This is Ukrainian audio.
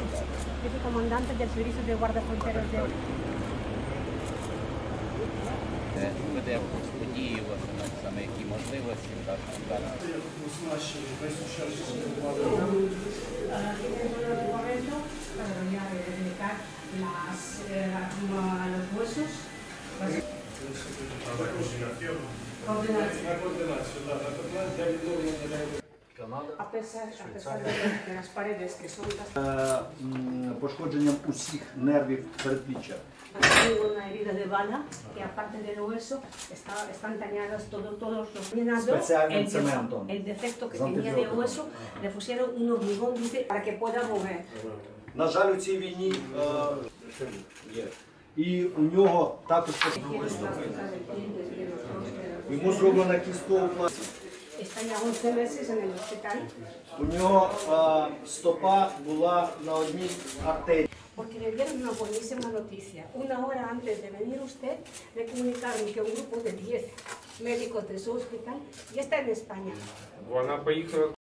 Vicecomandante del Servicio de Guardia Fronteras de Веде події, саме які можливості, так далі. a pesar de las paredes que son Пошкодженням усіх нервів передпліччя. tengo una herida de bala que aparte del hueso están dañadas todos los llenados. Especialmente cemento. El defecto que tenía de hueso le pusieron un hormigón, dice, para que pueda mover. На жаль, у цій війні є. І у нього також йому зроблена кісткова пластика. Está ya 11 meses en el hospital. У нього стопа була на одній артерії. Porque le dieron una buenísima noticia. Una hora antes de venir usted, le comunicaron que un grupo de 10 médicos de su hospital ya está en España. Вона поїхала